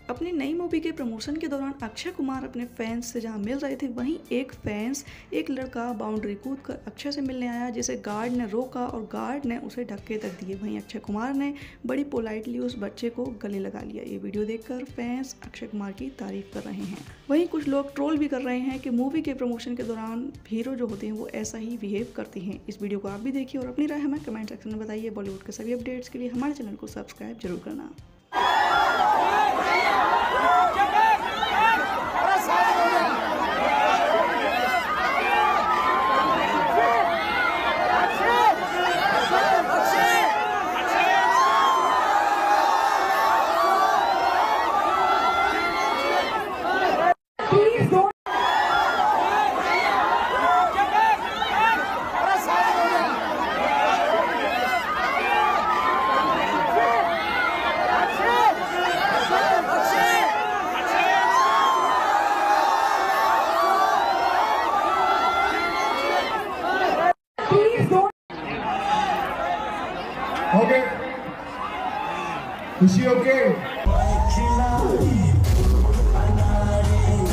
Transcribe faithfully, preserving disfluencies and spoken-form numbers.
अपनी नई मूवी के प्रमोशन के दौरान अक्षय कुमार अपने फैंस से जहां मिल रहे थे, वहीं एक फैंस एक लड़का बाउंड्री कूद कर अक्षय से मिलने आया, जिसे गार्ड ने रोका और गार्ड ने उसे धक्के तक दिए। वहीं अक्षय कुमार ने बड़ी पोलाइटली उस बच्चे को गले लगा लिया। ये वीडियो देखकर फैंस अक्षय कुमार की तारीफ कर रहे हैं। वहीं कुछ लोग ट्रोल भी कर रहे हैं कि मूवी के प्रमोशन के दौरान हीरो जो होते हैं वो ऐसा ही बिहेव करते हैं। इस वीडियो को आप भी देखिए और अपनी राय हमें कमेंट सेक्शन में बताइए। बॉलीवुड के सभी अपडेट्स के लिए हमारे चैनल को सब्सक्राइब जरूर करना। ओके, खुशी ओके।